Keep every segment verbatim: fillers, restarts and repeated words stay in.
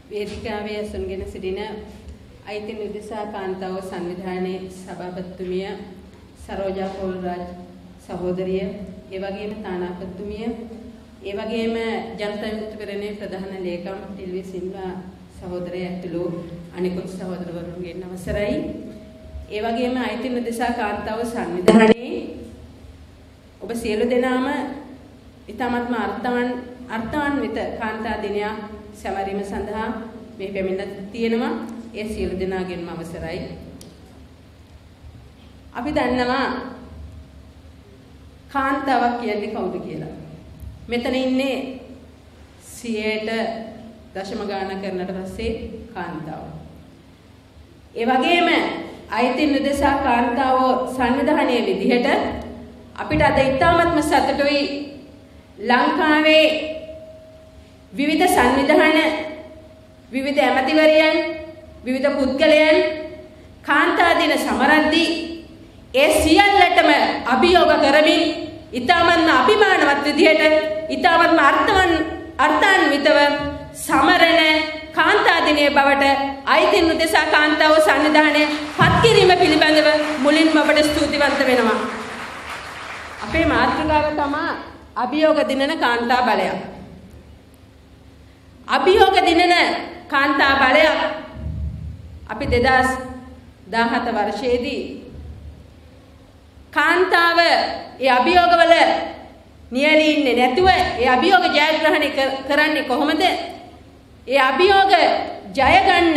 වේදිකාවේ අසුන්ගෙන සිටින අයිති නිදේශා කාන්තාව සංවිධානයේ සභාපතිතුමිය සරෝජා පොල්රාජ් සහෝදරිය, ඒ වගේම තානාපතිතුමිය, ඒ වගේම ජනතා විමුක්ති පෙරමුණේ ප්‍රධාන ලේකම් ටිල්වි සිල්වා සහෝදරය ඇතුළු අනිකුත් සහෝදරවරුන්ගෙන් අවසරයි. ඒ වගේම අයිති නිදේශා කාන්තාව සංවිධානයේ ඔබ සියලු දෙනාම ඊටමත්ම අර්ථවන් අර්ථාන්විත කාන්තා දිනයක් සැමරීම සඳහා මේ පැමිණලා තියෙනවා. ඒ සියලු දෙනාගෙන්ම අවසරයි. අපි දන්නවා කාන්තාවක් කියන්නේ කවුද කියලා. මෙතන ඉන්නේ සියයට දශම ගාණක් කරනට පස්සේ කාන්තාව. ඒ වගේම අයිති නිදේශා කාන්තාව සංවිධානයේ විදිහට අපිට අද ඉතාමත්ම සතුටුයි ලංකාවේ විවිධ සංවිධාන, විවිධ ඇමතිවරයන්, විවිධ පුද්ගලයන් කාන්තා දින සමරද්දී ඒ සියල්ලටම අභියෝග කරමින් ඉතාමත්ම අභිමානවත් විදිහට ඉතාමත්ම අර්ථවන් අර්ථාන්විතව සමරන කාන්තා දිනයේ බවට අයිති නිදේශා කාන්තාව සංවිධානය පත් කිරීම පිළිබඳව මුලින්ම ඔබට ස්තුතිවන්ත වෙනවා. අපේ මාතෘකාව තමයි අභියෝග දිනන කාන්තා බලයක්. අභියෝග දිනන කාන්තා බලයක් අපි දෙදාස් දාහත වර්ෂයේදී කාන්තාව ඒ අභියෝගවල නියැලී ඉන්නේ නැතුව ඒ අභියෝග ජයග්‍රහණය කරන්නේ කොහොමද? ඒ අභියෝග ජය ගන්න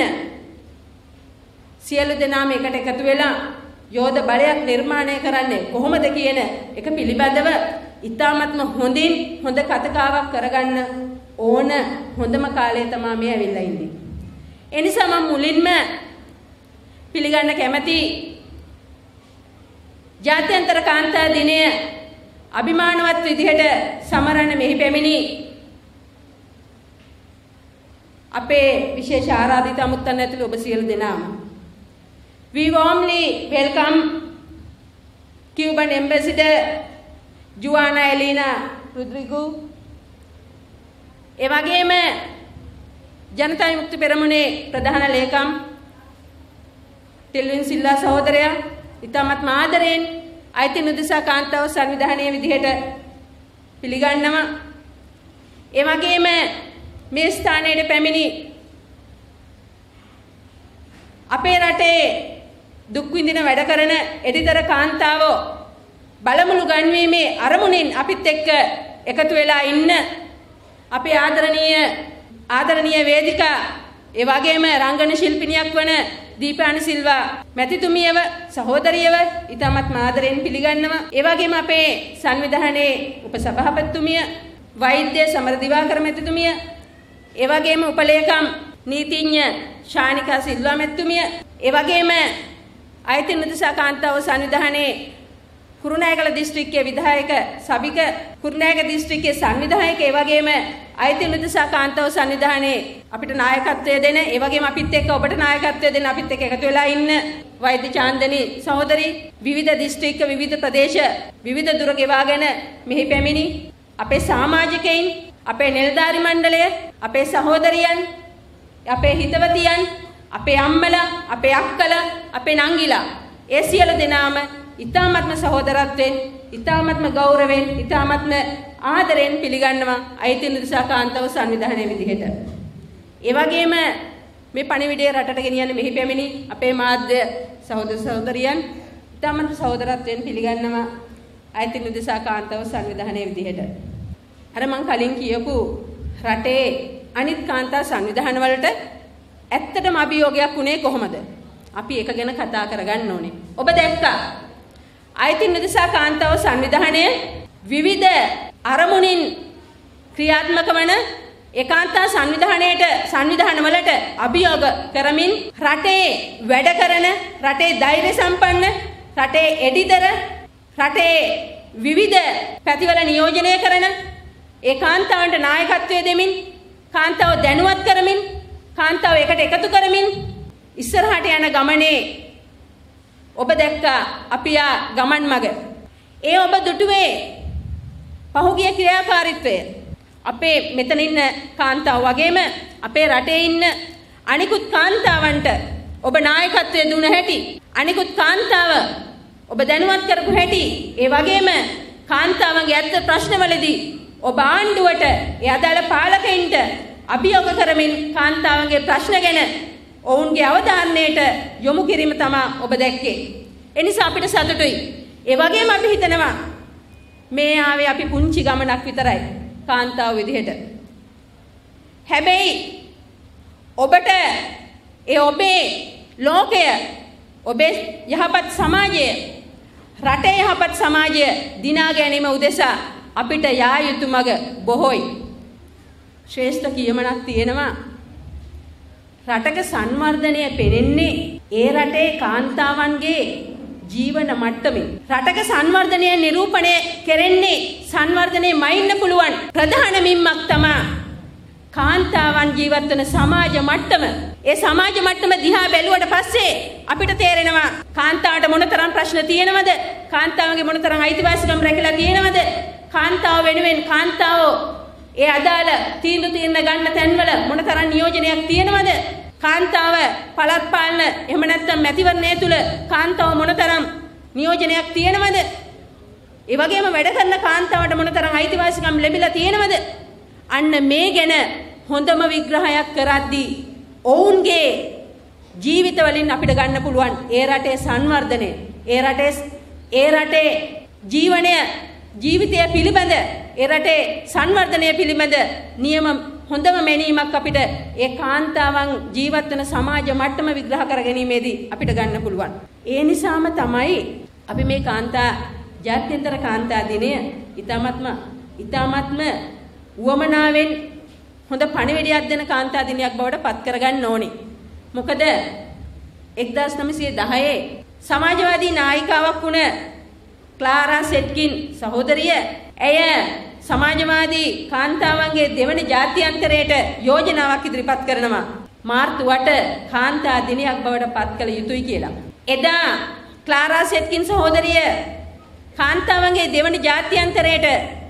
සියලු දෙනාම එකට එකතු වෙලා යෝධ බලයක් නිර්මාණය කරන්නේ කොහොමද කියන එක පිළිබඳව ඉතාමත්ම හොඳින් හොඳ කතාවක් කරගන්න ඕන හොඳම කාලය තමයි මේ ඇවිල්ලා ඉන්නේ. ඒ නිසා මම මුලින්ම පිළිගන්න කැමති ජාත්‍යන්තර කාන්තා දිනය අභිමානවත් විදිහට සමරන මෙහි පැමිණි අපේ විශේෂ ආරාධිත අමුත්තන් ඇතුළු ඔබ සියලු දෙනාම. We warmly welcome Cuban Ambassador Juana Elena Rodrigo. ඒ වගේම ජනතා විමුක්ති පෙරමුණේ ප්‍රධාන ලේකම් ටිල්වින් සිල්වා සහෝදරයා ඉතාමත් ආදරයෙන් අයිති නිදේශා කාන්තාව සංවිධානයේ විදිහට පිළිගන්නවා. ඒ වගේම මේ ස්ථානයේ පැමිණි අපේ රටේ දුක් විඳින වැඩ කරන එදිතර කාන්තාවෝ බලමුළු ගන්වීමේ අරමුණින් අපිත් එක්ක එකතු වෙලා ඉන්න අපේ ආදරණීය ආදරණීය වේදිකා, ඒ වගේම රංගන ශිල්පිනියක් වන දීපානි සිල්වා මැතිතුමියව සහෝදරියව ඉතාමත් ආදරයෙන් පිළිගන්නවා. ඒ වගේම අපේ සංවිධානයේ උපසභාපතිතුමිය වෛද්‍ය සමර දිවාකර මැතිතුමිය, ඒ වගේම උපලේකම් නීතිඥ ශානිකා සිල්වා මැතිතුමිය, ඒ වගේම අයිති නිදේශා කාන්තාව සංවිධානයේ කුරුණෑගල දිස්ත්‍රික්කයේ විධායක සබික, කුරුණෑගල දිස්ත්‍රික්කයේ සංවිධායක, ඒ වගේම අයිති නිදේශා කාන්තාව සංවිධානයේ අපිට නායකත්වය දෙන, ඒ වගේම අපිත් එක්ක ඔබට නායකත්වය දෙන අපිත් එක්ක එකතු වෙලා ඉන්න වෛද්‍ය චාන්දනි සහෝදරි, විවිධ දිස්ත්‍රික්ක විවිධ ප්‍රදේශ විවිධ දුර ගෙවාගෙන මෙහි පැමිණි අපේ සමාජිකයින්, අපේ නිලධාරි මණ්ඩලය, අපේ සහෝදරියන්, අපේ හිතවතියන්, අපේ අම්මලා, අපේ අක්කලා, අපේ නංගිලා, ඒ සියලු දෙනාම ඉතාමත්ම සහෝදරත්වයෙන්, ඉතාමත්ම ගෞරවයෙන්, ඉතාමත්ම ආදරයෙන් පිළිගන්නවා අයිති නිදේශා කාන්තාව සංවිධානයේ විදිහට. ඒ වගේම මේ පණිවිඩය රටට ගෙනියන්න මෙහි පැමිණි අපේ මාධ්‍ය සහෝදර සහෝදරියන් ඉතාමත්ම සහෝදරත්වයෙන් පිළිගන්නවා අයිති නිදේශා කාන්තාව සංවිධානයේ විදිහට. අර මං කලින් කියපු රටේ අනිත් කාන්තා සංවිධාන වලට ඇත්තටම අභියෝගයක් වුණේ කොහොමද? අපි ඒක ගැන කතා කරගන්න ඕනේ. ඔබ දැක්කා අයිති නිදේශා කාන්තාව සංවිධානය විවිධ අරමුණින් ක්‍රියාත්මක වන ඒකාන්තා සංවිධානයේට සංවිධාන වලට අභියෝග කරමින් රටේ වැඩ කරන, රටේ ධෛර්ය සම්පන්න, රටේ එඩිතර, රටේ විවිධ පැතිවල නියෝජනය කරන ඒකාන්තාවන්ට නායකත්වය දෙමින්, කාන්තාව දැනුවත් කරමින්, කාන්තාව එකට එකතු කරමින් ඉස්සරහට යන ගමනේ ඔබ දැක්කා අපි ආ ගමන් මග. ඒ ඔබ දුටුවේ පහුගිය ක්‍රියාකාරීත්වය. අපේ මෙතන ඉන්න කාන්තාව වගේම අපේ රටේ ඉන්න අනිකුත් කාන්තාවන්ට ඔබ නායකත්වයේ දුන හැටි, අනිකුත් කාන්තාව ඔබ දැනුවත් කරපු හැටි, ඒ වගේම කාන්තාවන්ගේ ඇත්ත ප්‍රශ්නවලදී ඔබ ආණ්ඩුවට ඒ අදාළ පාලකයින්ට අභියෝග කරමින් කාන්තාවන්ගේ ප්‍රශ්න ගැන ඔවුන්ගේ අවධානයට යොමු කිරීම තමයි ඔබ දැක්කේ. ඒ නිසා අපිට සතුටුයි. ඒ වගේම අපි හිතනවා මේ ආවේ අපි පුංචි ගමනක් විතරයි කාන්තාව විදිහට. හැබැයි ඔබට ඒ ඔබේ ලෝකය, ඔබේ යහපත් සමාජය, රටේ යහපත් සමාජය දිනා ගැනීම උදෙසා අපිට යා යුතු මඟ බොහෝයි. ශ්‍රේෂ්ඨ කියමනක් තියෙනවා. රටක සංවර්ධනය පෙනෙන්නේ ඒ රටේ කාන්තාවන්ගේ ජීවන මට්ටමින්. රටක සංවර්ධනය නිරූපණය කෙරෙන්නේ සංවර්ධනයේ මයින්න පුළුවන් ප්‍රධාන මිම්මක් තමයි කාන්තාවන් ජීවත් වන සමාජ මට්ටම. ඒ සමාජ මට්ටම දිහා බැලුවට පස්සේ අපිට තේරෙනවා කාන්තාවට මොනතරම් ප්‍රශ්න තියෙනවද? කාන්තාවගේ මොනතරම් අයිතිවාසිකම් රැකලා තියෙනවද? කාන්තාව වෙනුවෙන් කාන්තාව ඒ අදාළ තීන්දුව తీරන ගන්න තැන්වල මොනතරම් නියෝජනයක් තියෙනවද? කාන්තාව පළාත් පාලන එහෙම නැත්නම් මැතිවරණය තුල කාන්තාව මොනතරම් නියෝජනයක් තියෙනවද? ඒ වගේම වැඩ කරන කාන්තාවට මොනතරම් අයිතිවාසිකම් ලැබිලා තියෙනවද? අන්න මේ ගැන හොඳම විග්‍රහයක් කරද්දී ඔවුන්ගේ ජීවිත වලින් අපිට ගන්න පුළුවන් ඒ රටේ සංවර්ධනය, ඒ රටේ ඒ රටේ ජීවනය, ජීවිතය පිළිබඳ, ඒ රටේ සංවර්ධනය පිළිබඳ නියම හොඳම මැනීමක් අපිට ඒ කාන්තාවන් ජීවත් වෙන සමාජ මට්ටම විග්‍රහ කර ගැනීමේදී අපිට ගන්න පුළුවන්. ඒ නිසාම තමයි අපි මේ කාන්තා ජාත්‍යන්තර කාන්තා දිනය ඊ타මත්ම ඊ타මත්ම වමනාවෙන් හොඳ පණිවිඩයක් දෙන කාන්තා දිනයක් බවට පත් කරගන්න ඕනේ. මොකද එක්දාස් නවසිය දහයේ සමාජවාදී නායිකාවක් වුණ ක්ලාරා සෙට්කින් සහෝදරිය ඇය සමාජවාදී කාන්තාවන්ගේ දෙවන ජාත්‍යන්තරයට යෝජනාවක් ඉදිරිපත් කරනවා. මාර්තු අට කාන්තා දිනයක් බවට පත් කළ යුතුයි කියලා. එදා ක්ලාරා සෙට්කින් සහෝදරිය කාන්තාවන්ගේ දෙවන ජාත්‍යන්තරයට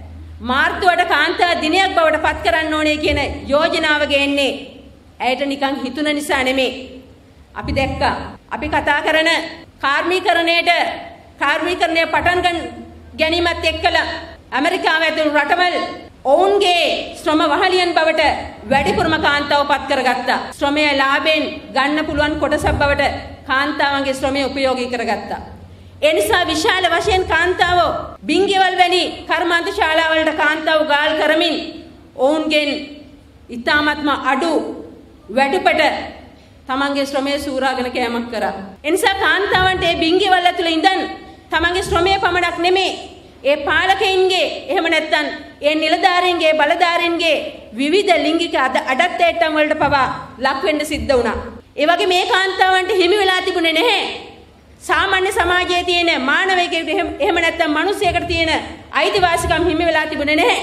මාර්තු අට කාන්තා දිනයක් බවට පත් කරන්න ඕනේ කියන යෝජනාව ගේන්නේ ඇයට නිකන් හිතුන නිසා නෙමෙයි. අපි දැක්කා අපි කතා කරන කාර්මීකරණයට කාර්මීකරණය පටන් ගැනීමත් එක්කලා ඇමරිකාව ඇතුළු රටවල් ඔවුන්ගේ ශ්‍රම වහලියන් බවට වැඩිපුරම කාන්තාව පත් කරගත්තා. ශ්‍රමයේ ලාභයෙන් ගන්න පුළුවන් කොටසක් බවට කාන්තාවන්ගේ ශ්‍රමය උපයෝගී කරගත්තා. ඒ නිසා විශාල වශයෙන් කාන්තාව බින්ගෙවල් වැනි කර්මාන්ත ශාලාවලට කාන්තාව ගාල් කරමින් ඔවුන්ගෙන් ඉතාමත්ම අඩු වැඩිපට තමන්ගේ ශ්‍රමයේ සූරාගෙන කෑමක් කරා. ඒ නිසා කාන්තාවන්ට මේ බින්ගෙවල් ඇතුළේ ඉඳන් තමන්ගේ ශ්‍රමයේ පමණක් නෙමෙයි ඒ පාලකයින්ගේ එහෙම නැත්නම් ඒ නිලධාරීන්ගේ බලධාරීන්ගේ විවිධ ලිංගික අඩත්තරම් වලට පවා ලක් වෙන්න සිද්ධ වුණා. ඒ වගේ මේ කාන්තාවන්ට හිමි වෙලා තිබුණේ නැහැ. සාමාන්‍ය සමාජයේ තියෙන මානවයෙකුට එහෙම නැත්නම් මිනිසෙකුට තියෙන අයිතිවාසිකම් හිමි වෙලා තිබුණේ නැහැ.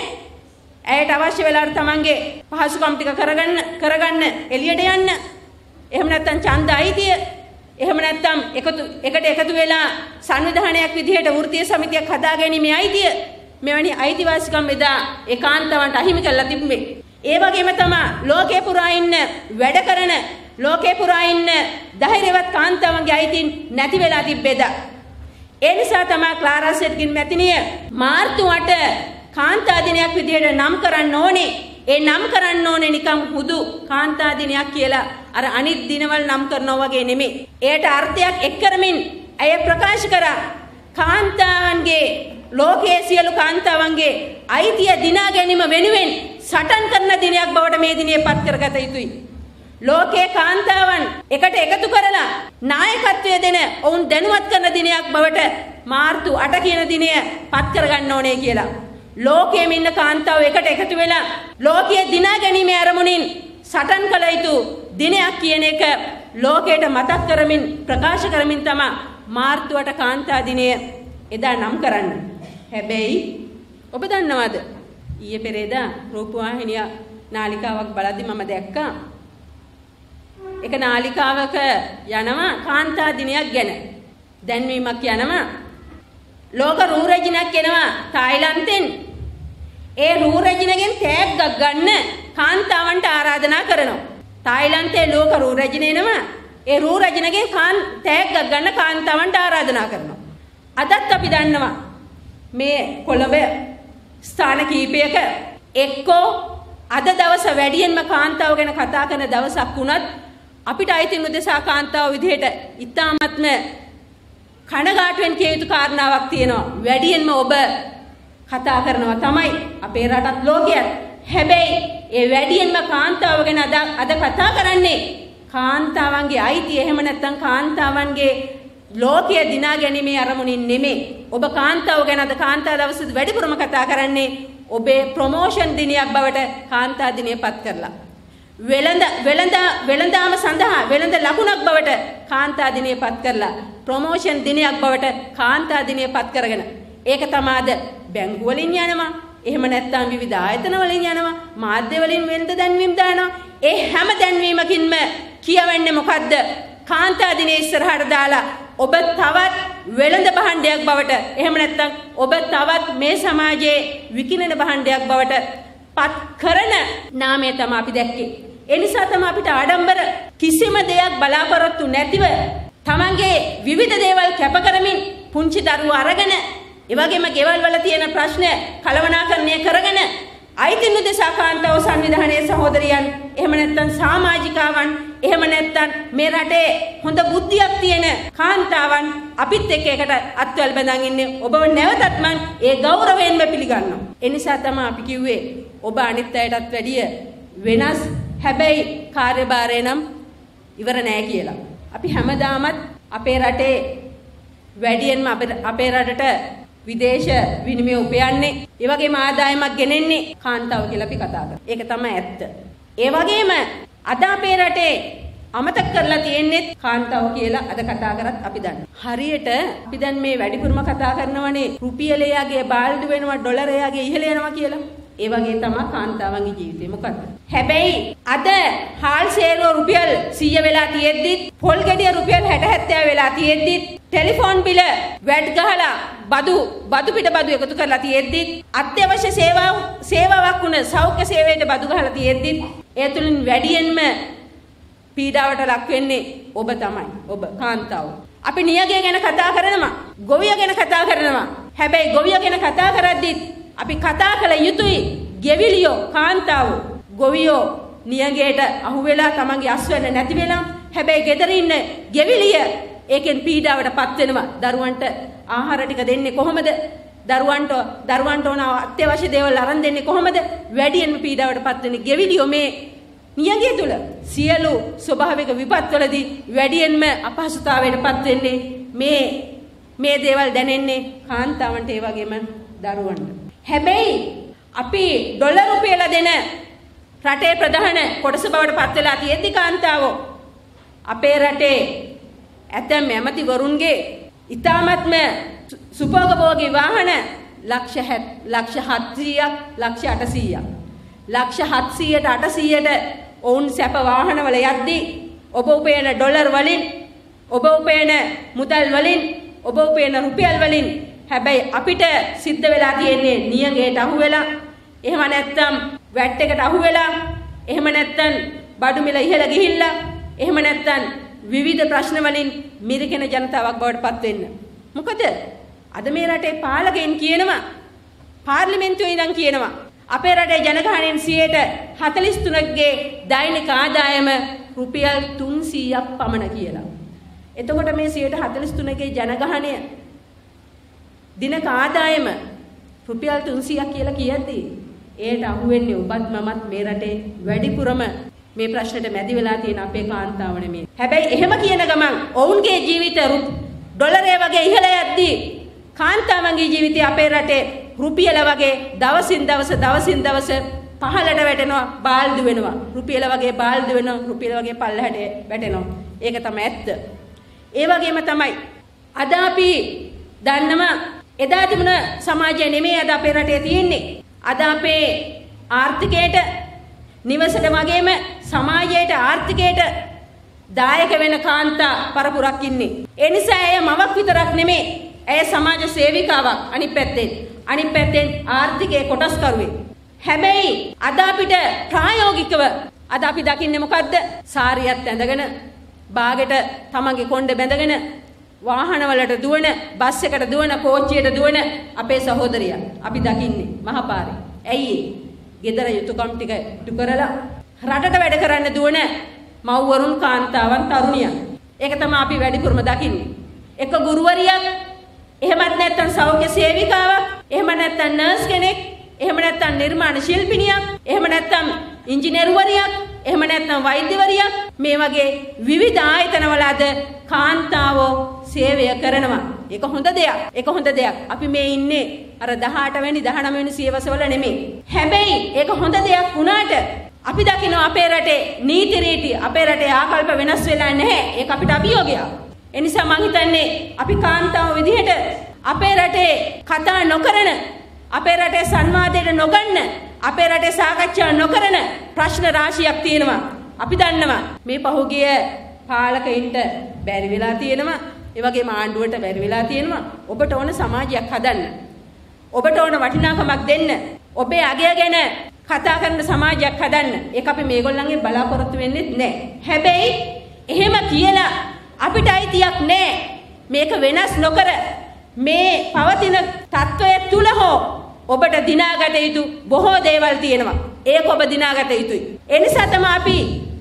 ඇයට අවශ්‍ය වෙලාවට තමන්ගේ පහසුකම් ටික කරගන්න කරගන්න එළියට යන්න. එහෙම නැත්නම් ඡන්ද අයිතිය, එහෙම නැත්නම් එකතු එකට එකතු වෙලා සංවිධානයක් විදිහට වෘත්තීය සමිතියක් හදාගැනීමේ අයිතිය, මෙවැනි අයිතිවාසිකම් එදා ඒ කාන්තාවන්ට අහිමි කරලා තිබුණේ. ඒ වගේම තමයි ලෝකේ පුරා ඉන්න වැඩ කරන ලෝකේ පුරා ඉන්න ධෛර්යවත් කාන්තාවන්ගේ අයිතීන් නැති වෙලා තිබෙදා. ඒ නිසා තමයි ක්ලාරා සෙට්කින් මැතිණිය මාර්තු අට කාන්තා දිනයක් විදිහට නම් කරන්න ඕනේ. ඒ නම් කරන්න ඕනේ නිකම් හුදු කාන්තා දිනයක් කියලා අර අනිත් දිනවල නම් කරනවා වගේ නෙමෙයි. ඒට අර්ථයක් එක් කරමින් ඇය ප්‍රකාශ කරා කාන්තාවන්ගේ ලෝකයේ සියලු කාන්තාවන්ගේ අයිතිය දිනා ගැනීම වෙනුවෙන් සටන් කරන දිනයක් බවට මේ දිනය පත් කරගත යුතුයි. ලෝකේ කාන්තාවන් එකට එකතු කරලා නායකත්වය දෙන ඔවුන් දැනුවත් කරන දිනයක් බවට මාර්තු අට කියන දිනය පත් කරගන්න ඕනේ කියලා. ලෝකයේ ඉන්න කාන්තාව එකට එකතු වෙලා ලෝකයේ දිනා ගැනීමේ අරමුණින් සටන් කළ යුතු දිනයක් කියන එක ලෝකයට මතක් කරමින් ප්‍රකාශ කරමින් තමයි මාර්තු අට කාන්තා දිනය එදා නම් කරන්නේ. හැබැයි ඔබ දන්නවද ඊයේ පෙරේදා රූපවාහිනිය නාලිකාවක් බලද්දි මම දැක්කා එක නාලිකාවක යනවා කාන්තා දිනයක් ගැන දැන්වීමක් යනවා. ලෝක රූ රැජිනක් එනවා තායිලන්තෙන්. ඒ රූ රැජිනගෙන් තෑග්ගක් ගන්න කාන්තාවන්ට ආරාධනා කරනවා. තායිලන්තයේ ලෝක රූ රැජින එනවා. ඒ රූ රැජිනගෙන් කාන් තෑග්ගක් ගන්න කාන්තාවන්ට ආරාධනා කරනවා. අදත් අපි දන්නවා මේ කොළඹ ස්ථාන කීපයක එක්කෝ අද දවස වැඩියෙන්ම කාන්තාව ගැන කතා කරන දවසක් වුණත් අපිට අයිතින් උදෙසා කාන්තාව විදිහට ඉතාමත්ම කනගාටුවෙන් කිය යුතු කාරණාවක් තියෙනවා. වැඩියෙන්ම ඔබ කතා කරනවා තමයි අපේ රටත් ලෝකයත්. හැබැයි ඒ වැඩියෙන්ම කාන්තාව ගැන අද අද කතා කරන්නේ කාන්තාවන්ගේ අයිතිය එහෙම නැත්නම් කාන්තාවන්ගේ ලෝකයේ දිනා ගැනීමේ අරමුණින් නෙමෙයි. ඔබ කාන්තාව ගැන අද කාන්තා දවසේදී වැඩිපුරම කතා කරන්නේ ඔබේ ප්‍රොමෝෂන් දිනයක් බවට කාන්තා දිනය පත් කරලා. වෙළඳ වෙළඳ වෙළඳාම සඳහා වෙළඳ ලකුණක් බවට කාන්තා දිනය පත් කරලා. ප්‍රොමෝෂන් දිනයක් බවට කාන්තා දිනය පත් කරගෙන. ඒක තමාද බැංකු වලින් යනවා. එහෙම නැත්නම් විවිධ ආයතන වලින් යනවා. මාධ්‍ය වලින් වෙළඳ දැන්වීම් දානවා. ඒ හැම දැන්වීමකින්ම කියවන්නේ මොකද්ද? කාන්තා දිනේ ඉස්සරහට දාලා ඔබ තවත් වෙළඳ භාණ්ඩයක් බවට එහෙම නැත්නම් ඔබ තවත් මේ සමාජයේ විකිණෙන භාණ්ඩයක් බවට පත් කරන නාමය තමයි අපි දැක්කේ. ඒ නිසා තමයි අපිට ආඩම්බර කිසිම දෙයක් බලාපොරොත්තු නැතිව තමන්ගේ විවිධ දේවල් කැප කරමින් පුංචි දරුවෝ අරගෙන ඒ වගේම ගෙවල් වල තියෙන ප්‍රශ්න කළමනාකරණය කරගෙන අයිතින් උදෙසා කාන්තාව සංවිධානයේ සහෝදරියන් එහෙම නැත්නම් සමාජිකාවන් එහෙම නැත්නම් මේ රටේ හොඳ බුද්ධියක් තියෙන කාන්තාවන් අපිත් එක්ක එකට අත්වල බඳන් ඉන්නේ. ඔබව නැවතත් මම ඒ ගෞරවයෙන්ම පිළිගන්නවා. ඒ නිසා තමයි අපි කිව්වේ ඔබ අනිත් අයටත් වැඩිය වෙනස් හැබැයි කාර්යභාරය නම් ඉවර නෑ කියලා. අපි හැමදාමත් අපේ රටේ වැඩියෙන්ම අපේ රටට විදේශ විනිමය උපයන්නේ ඒ වගේම ආදායමක් ගෙනෙන්නේ කාන්තාව කියලා අපි කතා කරා. ඒක තමයි ඇත්ත. ඒ වගේම අද අපේ රටේ අමතක කරලා තියෙන්නේ කාන්තාව කියලා අද කතා කරත් අපි දන්නවා. හරියට අපි දැන් මේ වැඩිපුරම කතා කරනවනේ රුපියලයාගේ බාල්දු වෙනවා ඩොලරයාගේ ඉහළ යනවා කියලා. ඒ වගේ තමයි කාන්තාවන්ගේ ජීවිතේ මොකද්ද? හැබැයි අද හාල් සේරුව රුපියල් සීය වෙලා තියෙද්දි පොල් ගෙඩිය රුපියල් හැට හැත්තෑ වෙලා තියෙද්දි ටෙලිෆෝන් බිල වැඩ් ගහලා බදු බදු පිට බදු එකතු කරලා තියෙද්දි අත්‍යවශ්‍ය සේවා සේවාවක් වුණ සෞඛ්‍ය සේවයට බදු ගහලා තියෙද්දි ඒ තුලින් වැඩියෙන්ම පීඩාවට ලක් වෙන්නේ ඔබ තමයි. ඔබ කාන්තාව. අපි නියගය ගැන කතා කරනවා. ගොවිය ගැන කතා කරනවා. හැබැයි ගොවිය ගැන කතා කරද්දි අපි කතා කළ යුතුයි ගෙවිලියෝ කාන්තාව. ගොවියෝ නියගයට අහු වෙලා තමන්ගේ අස්වැන්න නැති වෙලා හැබැයි ගෙදර ඉන්න ගෙවිලිය ඒකෙන් පීඩාවට පත් වෙනවා. දරුවන්ට ආහාර ටික දෙන්නේ කොහොමද? දරුවන්ට දරුවන්ට ඕන අත්‍යවශ්‍ය දේවල් අරන් දෙන්නේ කොහොමද? වැඩියෙන්ම පීඩාවට පත් වෙන්නේ ගෙවිලියෝ මේ නියගය තුල. සියලු ස්වභාවික විපත්වලදී වැඩියෙන්ම අපහසුතාවයට පත් වෙන්නේ මේ මේ දේවල් දැනෙන්නේ කාන්තාවන්ට ඒ වගේම දරුවන්ට. හැබැයි අපි ඩොලර් රුපියල දෙන රටේ ප්‍රධාන කොටස බවට පත් වෙලා තියෙද්දි කාන්තාවෝ අපේ රටේ ඇතැම් ඇමතිවරුන්ගේ ඉතාමත්ම සුභෝගභෝගී වාහන ලක්ෂ ලක්ෂ හත්සීයක් ලක්ෂ අටසීයක් ලක්ෂ හත්සීයට අටසීයට ඔවුන් සැප වාහනවල යද්දී ඔබ උපයන ඩොලර් වලින් ඔබ උපයන මුදල් වලින් ඔබ උපයන රුපියල් වලින් හැබැයි අපිට සිද්ධ වෙලා තියෙන්නේ නියගයට අහු වෙලා එහෙම නැත්නම් වැට් එකට අහු වෙලා එහෙම නැත්නම් බඩු මිල ඉහළ ගිහිල්ලා එහෙම නැත්නම් විවිධ ප්‍රශ්න වලින් මිරිකෙන ජනතාවක් බවට පත් වෙන්න. මොකද අද මේ රටේ පාලකයන් කියනවා පාර්ලිමේන්තුවේ ඉඳන් කියනවා අපේ රටේ ජනගහනයෙන් සියයට හතළිස් තුනකගේ දෛනික ආදායම රුපියල් තුන්සීයක් පමණ කියලා. එතකොට මේ සියයට හතළිස් තුනකගේ ජනගහනය දිනක ආදායම රුපියල් තුන්සීයක් කියලා කියද්දී ඒට අහු වෙන්නේ ඔබත් මමත් මේ රටේ වැඩිපුරම මේ ප්‍රශ්නෙට මැදි වෙලා තියෙන අපේ කාන්තාව නෙමෙයි. හැබැයි එහෙම කියන ගමන් ඔවුන්ගේ ජීවිත ඩොලරය වගේ ඉහළ යද්දී කාන්තාවන්ගේ ජීවිතය අපේ රටේ රුපියල වගේ දවසින් දවස දවසින් දවස පහළට වැටෙනවා බාල්දු වෙනවා. රුපියල වගේ බාල්දු වෙනවා රුපියල වගේ පල්ලහැට වැටෙනවා. ඒක තමයි ඇත්ත. ඒ වගේම තමයි අද අපි දන්නවා එදා තිබුණ සමාජය නෙමෙයි අද අපේ රටේ තියෙන්නේ. අද අපේ ආර්ථිකයට නිවසට වගේම සමාජයට ආර්ථිකයට දායක වෙන කාන්තා පරපුරක් ඉන්නේ. ඒ නිසා ඇය මවක් විතරක් නෙමෙයි. ඇය සමාජ සේවිකාවක් අනිත් පැත්තෙන්. අනිත් පැත්තෙන් ආර්ථිකයේ කොටස්කරුවෙක්. හැබැයි අද අපිට ප්‍රායෝගිකව අද අපි දකින්නේ මොකද්ද? සාරියත් ඇඳගෙන බාගෙට තමන්ගේ කොණ්ඩේ බැඳගෙන වාහනවලට දුවන, බස් එකට දුවන, කෝච්චියට දුවන අපේ සහෝදරියන් අපි දකින්නේ මහපාරේ. ඇයි ඒ? ගෙදර යුතුයකම් ටික ඉටු කරලා රටට වැඩ කරන්න දුවන මව්වරුන්, කාන්තාවන්, තරුණියන්. ඒක තමයි අපි වැඩිපුරම දකින්නේ. එක ගුරුවරියක්, එහෙමත් නැත්නම් සෞඛ්‍ය සේවිකාවක්, එහෙම නැත්නම් නර්ස් කෙනෙක්, එහෙම නැත්නම් නිර්මාණ ශිල්පිනියක්, එහෙම නැත්නම් ඉංජිනේරුවරියක්, එහෙම නැත්නම් වෛද්‍යවරියක්, මේ වගේ විවිධ ආයතනවල අද කාන්තාවෝ සේවය කරනවා. ඒක හොඳ දෙයක්. ඒක හොඳ දෙයක්. අපි මේ ඉන්නේ අර දහඅට වෙනි දහනවය වෙනි සියවසවල නෙමෙයි. හැබැයි ඒක හොඳ දෙයක් වුණාට අපි දකිනවා අපේ රටේ නීති රීති, අපේ රටේ ආකල්ප වෙනස් වෙලා නැහැ. ඒක අපිට අභියෝගයක්. ඒ නිසා මම හිතන්නේ අපි කාන්තාව විදිහට අපේ රටේ කතා නොකරන, අපේ රටේ සංවාදයට නොගන්න, අපේ රටේ සාකච්ඡා නොකරන ප්‍රශ්න රාශියක් තියෙනවා. අපි දන්නවා මේ පහුගිය පාලකයින්ට බැරි වෙලා තියෙනවා. ඒ වගේම ආණ්ඩුවට බැරි වෙලා තියෙනවා. ඔබට ඕන සමාජයක් හදන්න. ඔබට ඕන වටිනාකමක් දෙන්න. ඔබේ අගය ගැන කතා කරන සමාජයක් හදන්න. ඒක අපි මේගොල්ලන්ගෙන් බලාපොරොත්තු වෙන්නේ නැහැ. හැබැයි එහෙම කියලා අපිට අයිතියක් නැහැ. මේක වෙනස් නොකර මේ පවතින තත්වය තුල හෝ ඔබට දිනාගත යුතු බොහෝ දේවල් තියෙනවා. ඒක ඔබ දිනාගත යුතුයි. ඒ නිසා තමයි අපි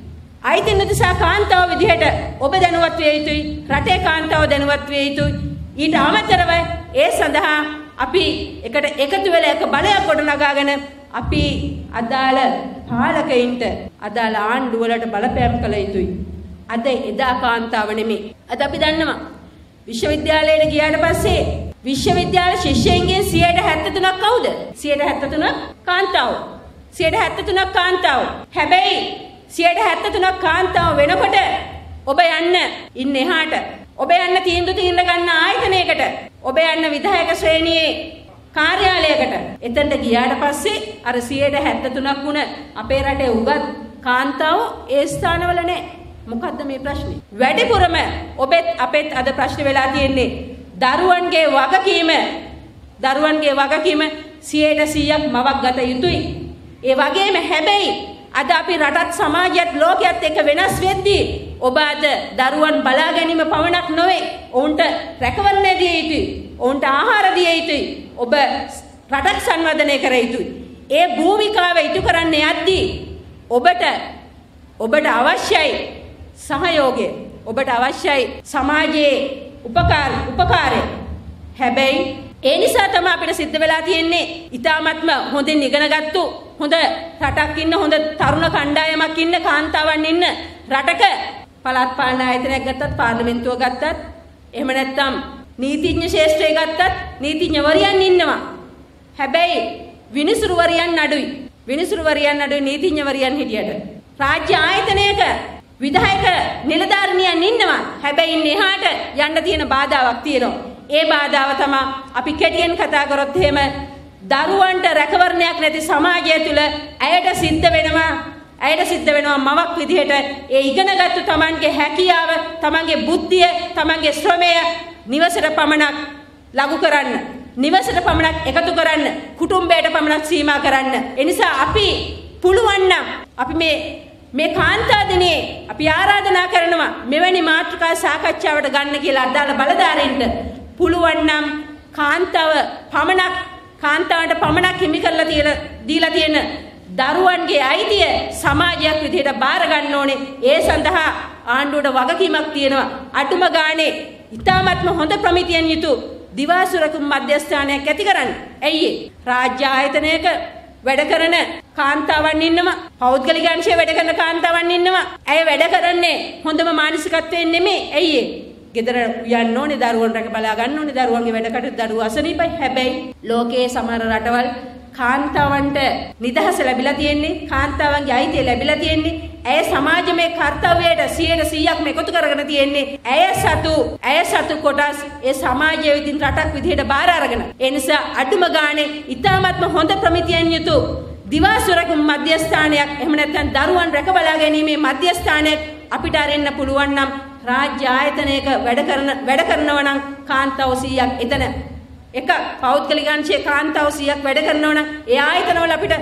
අයිති නිදසා කාන්තාව විදිහට ඔබ දැනුවත් විය යුතුයි. රටේ කාන්තාව දැනුවත් විය යුතුයි. ඊට අමතරව ඒ සඳහා අපි එකට එකතු වෙලා එක බලයක් ගොඩනගාගෙන අපි අදාළ පාලකයින්ට, අදාළ ආණ්ඩු වලට බලපෑම් කළ යුතුයි. අද එදා කාන්තාව නෙමෙයි. අද අපි දන්නවා විශ්වවිද්‍යාලයට ගියාට පස්සේ විශ්වවිද්‍යාල ශිෂ්‍යයන්ගේ සියයට හැත්තෑ තුනක් කවුද? සියයට හැත්තෑ තුනක් කාන්තාවෝ. සියයට හැත්තෑ තුනක් කාන්තාවෝ. හැබැයි සියයට හැත්තෑ තුනක් කාන්තාවෝ වෙනකොට ඔබ යන්න ඉන්නේ එහාට. ඔබ යන්න තීන්දුව తీරන ගන්න ආයතනයකට. ඔබ යන්න විධායක ශ්‍රේණියේ කාර්යාලයකට. එතනට ගියාට පස්සේ අර සියයට හැත්තෑ තුනක් වුණ අපේ රටේ උගත් කාන්තාවෝ ඒ ස්ථානවල නැහැ. මොකද්ද මේ ප්‍රශ්නේ? වැඩිපුරම ඔබෙත් අපෙත් අද ප්‍රශ්න වෙලා තියෙන්නේ දරුවන්ගේ වගකීම. දරුවන්ගේ වගකීම සියයට සීයක් මවක් ගත යුතුයි. ඒ වගේම හැබැයි අද අපි රටත් සමාජයත් ලෝකයේත් එක්ක වෙනස් වෙද්දී ඔබ අද දරුවන් බලා ගැනීම පමණක් නොවේ, ඔවුන්ට රැකවරණය දිය යුතුයි, ඔවුන්ට ආහාර දිය යුතුයි, ඔබ රටක් සංවර්ධනය කර යුතුයි. ඒ භූමිකාව ඉටු කරන්න යද්දී ඔබට ඔබට අවශ්‍යයි සහයෝගය, ඔබට අවශ්‍යයි සමාජයේ උපකාර උපකාරය. හැබැයි ඒ නිසා තමයි අපිට සිද්ධ වෙලා තියෙන්නේ ඊ타ත්ම හොඳින් ඉගෙනගත්තු හොඳ රටක් ඉන්න, හොඳ තරුණ කණ්ඩායමක් ඉන්න, කාන්තාවන් ඉන්න රටක පළාත් පාලන ආයතනයක් ගත්තත්, පාර්ලිමේන්තුව ගත්තත්, එහෙම නැත්නම් නීතිඥ ශාස්ත්‍රය ගත්තත් නීතිඥවරියන් ඉන්නවා. හැබැයි විනිසුරුවරියන් අඩුයි. විනිසුරුවරියන් අඩුයි නීතිඥවරියන් හිටියට. රාජ්‍ය ආයතනයක විධායක නිලධාරිනියන් ඉන්නවා. හැබැයි ඉන්නේ එහාට යන්න තියෙන බාධාවක් තියෙනවා. ඒ බාධාව තමයි අපි කෙටියෙන් කතා කරොත් එහෙම දරුවන්ට රැකවරණයක් නැති සමාජය තුළ ඇයට සිද්ධ වෙනවා ඇයට සිද්ධ වෙනවා මවක් විදිහට ඒ ඉගෙනගත්තු තමන්ගේ හැකියාව, තමන්ගේ බුද්ධිය, තමන්ගේ ශ්‍රමය නිවසට පමණක් ලඝු කරන්න, නිවසට පමණක් එකතු කරන්න, කුටුම්බයට පමණක් සීමා කරන්න. ඒ නිසා අපි පුළුවන් නම් අපි මේ මේ කාන්තා දිනේ අපි ආරාධනා කරනවා මෙවැනි මාතෘකා සාකච්ඡාවට ගන්න කියලා අදාළ බලධාරීන්ට. පුළුවන් නම් කාන්තාව පමණක් කාන්තාවට පමණක් හිමි කරලා තියලා දීලා තියෙන දරුවන්ගේ අයිතිය සමාජයක් විදිහට බාර ගන්න ඕනේ. ඒ සඳහා ආණ්ඩුවට වගකීමක් තියෙනවා. අඩුම ගානේ ඊ타ත්ම හොඳ ප්‍රමිතියෙන් යුතු දිවාසුරකුම් මධ්‍යස්ථානයක් ඇති කරන්න. ඇයි රාජ්‍ය ආයතනයක වැඩ කරන කාන්තාවන් ඉන්නවා, පෞද්ගලික අංශයේ වැඩ කරන කාන්තාවන් ඉන්නවා. ඇය වැඩ කරන්නේ හොඳම මානසිකත්වයෙන් නෙමෙයි. ඇයි ගෙදර යන්න ඕනේ, දරුවන් රැක බලා ගන්න ඕනේ, දරුවන්ගේ වැඩ කටයුතු දරුවෝ අසනීපයි. හැබැයි ලෝකයේ සමහර රටවල් කාන්තාවන්ට නිදහස ලැබිලා තියෙන්නේ, කාන්තාවන්ගේ අයිතිය ලැබිලා තියෙන්නේ. ඇය සමාජමය කර්තව්‍යයට සියයට සීයක් එකතු කරගෙන තියෙන්නේ. ඇය සතු ඇය සතු කොටස් ඒ සමාජය විදිහින් රටක් විදිහට බාර අරගෙන. ඒ නිසා අඩුම ගානේ ඊ타ත්ම හොඳ ප්‍රමිතියෙන් යුතු දිවාසුරකුම් මධ්‍යස්ථානයක්, එහෙම නැත්නම් දරුවන් රැක බලා ගැනීමේ මධ්‍යස්ථානයක් අපිට අරෙන්න පුළුවන් නම් රාජ්‍ය ආයතනයක වැඩ කරන වැඩ කරනවා නම් කාන්තාව සීයක් එතන එක පෞද්ගලික අංශයේ කාන්තාව සීයක් වැඩ කරනවා නම් ඒ ආයතනවල අපිට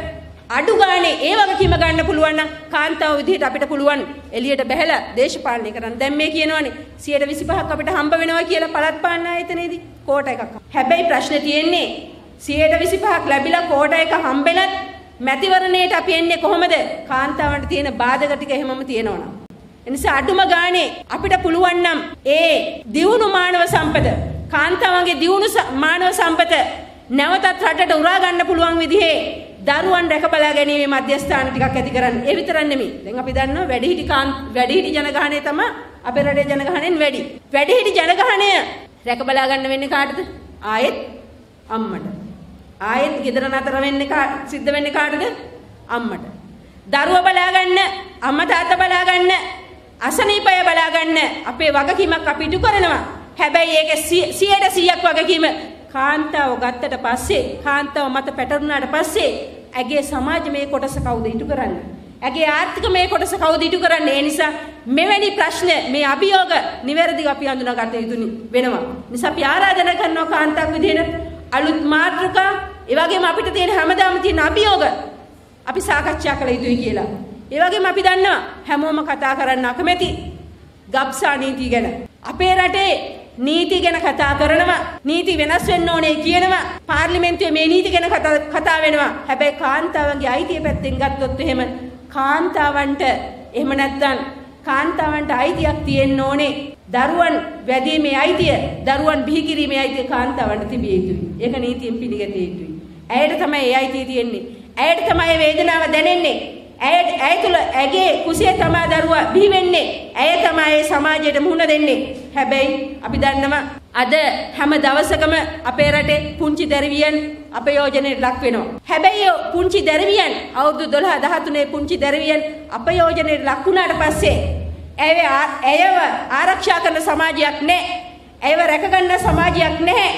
අඩු ගානේ ඒ වගකීම ගන්න පුළුවන් නම් කාන්තාව විදිහට අපිට පුළුවන් එළියට බහැලා දේශපාලනය කරන්න. දැන් මේ කියනවනේ සියයට විසිපහක් අපිට හම්බ වෙනවා කියලා පළාත් පාලන ආයතනයේදී කෝටා එකක්. හැබැයි ප්‍රශ්නේ තියෙන්නේ සියයට විසිපහක් ලැබිලා කෝටා එක හම්බෙලත් මැතිවරණයට අපි එන්නේ කොහොමද? කාන්තාවන්ට තියෙන බාධක ටික එහෙමම තියෙනවනම්. එනිසා අඩුම ගානේ අපිට පුළුවන් නම් ඒ දියුණු මානව සම්පත කාන්තාවන්ගේ දියුණු මානව සම්පත නැවතත් රටට උරා ගන්න පුළුවන් විදිහේ දරුවන් රැක බලා ගැනීමේ මධ්‍යස්ථාන ටිකක් ඇති කරන්න. ඒ විතරක් නෙමෙයි. දැන් අපි දන්නවා වැඩිහිටි වැඩිහිටි ජනගහනය තමයි අපේ රටේ ජනගහනයෙන් වැඩි. වැඩිහිටි ජනගහනය රැක බලා ගන්න වෙන්නේ කාටද? ආයෙත් අම්මට. ආයෙත් ගෙදර නතර වෙන්නේ කා සිද්ධ වෙන්නේ කාටද? අම්මට. දරුවා බලා ගන්න, අම්මා තාත්තා බලා ගන්න, අසනීපය බලා ගන්න අපේ වගකීමක් අපි ඉටු කරනවා. හැබැයි ඒකේ සියයට සීයක් වගකීම කාන්තාව ගත්තට පස්සේ කාන්තාව මත පැටරුණාට පස්සේ ඇගේ සමාජමය කොටස කවුද ඉටු කරන්නේ? ඇගේ ආර්ථිකමය කොටස කවුද ඉටු කරන්නේ? ඒ නිසා මෙවැනි ප්‍රශ්න මේ අභියෝග නිවැරදිව අපි හඳුනාගත යුතු වෙනවා. නිසා අපි ආරාධනා කරනවා කාන්තාවක් විදිහට අලුත් මාතෘකා ඒ වගේම අපිට තියෙන හැමදාම තියෙන අභියෝග අපි සාකච්ඡා කළ යුතුයි කියලා. ඒ වගේම අපි දන්නවා හැමෝම කතා කරන්න අකමැති ගබ්සා නීතිය ගැන. අපේ රටේ නීති ගැන කතා කරනවා, නීති වෙනස් වෙන්න ඕනේ කියනවා, පාර්ලිමේන්තුවේ මේ නීති ගැන කතා වෙනවා. හැබැයි කාන්තාවන්ගේ අයිතිය පැත්තෙන් ගත්තොත් එහෙම කාන්තාවන්ට එහෙම නැත්නම් කාන්තාවන්ට අයිතියක් තියෙන්න ඕනේ. දරුවන් වැදීමේ අයිතිය, දරුවන් බිහි කිරීමේ අයිතිය කාන්තාවන්ට තිබිය යුතුයි. ඒක නීතියෙන් පිළිගත යුතුයි. ඇයට තමයි ඒ අයිතිය තියෙන්නේ. ඇයට තමයි වේදනාව දැනෙන්නේ. ඇය ඇය තුල ඇගේ කුසිය තමයි දරුවා බිහි වෙන්නේ. ඇය තමයි සමාජයට මුහුණ දෙන්නේ. හැබැයි අපි දන්නවා අද හැම දවසකම අපේ රටේ පුංචි දරුවියන් අපයෝජනයට ලක් වෙනවා. හැබැයි පුංචි දරුවියන් අවුරුදු දොළහ දහතුනේ පුංචි දරුවියන් අපයෝජනයට ලක් වුණාට පස්සේ ඇය ඇයව ආරක්ෂා කරන සමාජයක් නැහැ. ඇයව රැකගන්න සමාජයක් නැහැ.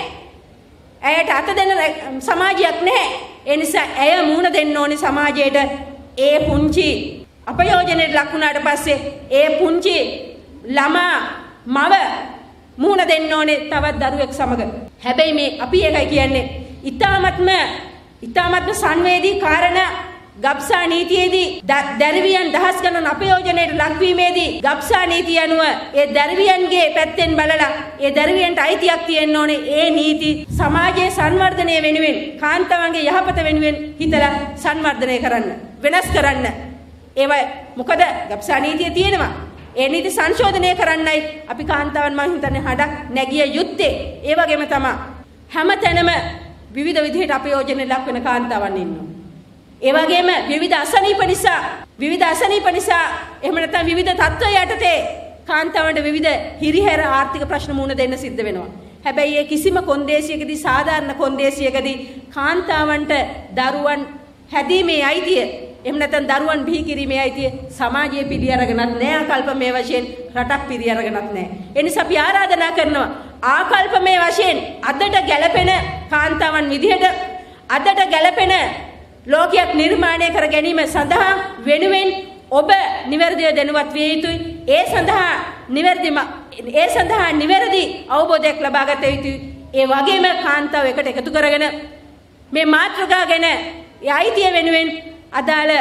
ඇයට අත දෙන සමාජයක් නැහැ. ඒ නිසා ඇය මුහුණ දෙන්න ඕනේ සමාජයට. ඒ පුංචි අපයෝජනයට ලක් වුණාට පස්සේ ඒ පුංචි ළමා මව මුහුණ දෙන්න ඕනේ තවත් දරුවෙක් සමග. හැබැයි මේ අපි එකයි කියන්නේ ඊ타මත්ම ඊ타මත්ම සංවේදී කාරණා ගබ්සා නීතියේදී දරුවියන් දහස් ගණන් අපයෝජනයට ලක්වීමේදී ගබ්සා නීතිය අනුව ඒ දරුවියන්ගේ පැත්තෙන් බලලා ඒ දරුවියන්ට අයිතියක් තියෙන්න ඕනේ. ඒ නීති සමාජයේ සංවර්ධනය වෙනුවෙන් කාන්තාවන්ගේ යහපත වෙනුවෙන් හිතලා සංවර්ධනය කරන්න, වෙනස් කරන්න. ඒව මොකද ගබ්සා නීතිය තියෙනවා. ඒ නීති සංශෝධනය කරන්නයි අපි කාන්තාවන් මම හිතන්නේ හඩක් නැගිය යුත්තේ. ඒ වගේම තමයි හැමතැනම විවිධ විදිහට අපයෝජනයට ලක් වෙන කාන්තාවන් ඉන්නවා. ඒ වගේම විවිධ අසනීප නිසා විවිධ අසනීප නිසා එහෙම නැත්නම් විවිධ තත්ත්ව යටතේ කාන්තාවන්ට විවිධ හිරිහැර ආර්ථික ප්‍රශ්න මුහුණ දෙන්න සිද්ධ වෙනවා. හැබැයි ඒ කිසිම කොන්දේසියකදී සාධාරණ කොන්දේසියකදී කාන්තාවන්ට දරුවන් හැදීමේ අයිතිය එහෙම නැත්නම් දරුවන් බිහි කිරීමේ අයිතිය සමාජයේ පිළි අරගෙනත් නෑ, ආකල්පමය වශයෙන් රටක් පිළි අරගෙනත් නෑ. ඒ නිසා අපි ආරාධනා කරනවා ආකල්පමය වශයෙන් අදට ගැළපෙන කාන්තාවන් විදිහට අදට ගැළපෙන ලෝකයක් නිර්මාණය කර ගැනීම සඳහා වෙනුවෙන් ඔබ නිවැරදිව දැනුවත් විය යුතුයි. ඒ සඳහා නිවැරදිම ඒ සඳහා නිවැරදි අවබෝධයක් ලබා ගත යුතුයි. ඒ වගේම කාන්තාව එකට එකතු කරගෙන මේ මාතෘකා ගැන ඒ අයිතිය වෙනුවෙන් අදාළ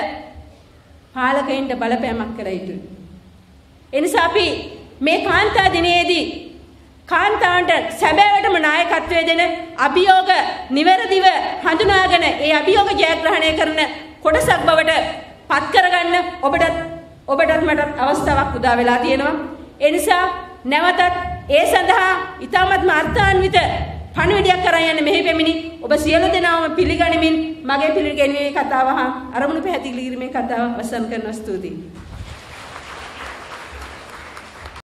පාලකයින්ට බලපෑමක් කළ යුතුයි. ඒ නිසා අපි මේ කාන්තා දිනයේදී කාන්තාවන්ට සැබෑවටම නායකත්වය දෙන අභියෝග නිවැරදිව හඳුනාගෙන ඒ අභියෝග ජයග්‍රහණය කරන කොටසක් බවට පත් කරගන්න ඔබටත් ඔබටත් මටත් අවස්ථාවක් උදා වෙලා තියෙනවා. ඒ නිසා නැවතත් ඒ සඳහා ඊ타මත්ම අර්ථාන්විත පණිවිඩයක් කරන් යන්න මෙහි පැමිණි ඔබ සියලු දෙනාම පිළිගනිමින් මගේ පිළිගැනීමේ කතාව හා අරමුණු පැහැදිලි කිරීමේ කතාව අවසන් කරනවා. ස්තුතියි.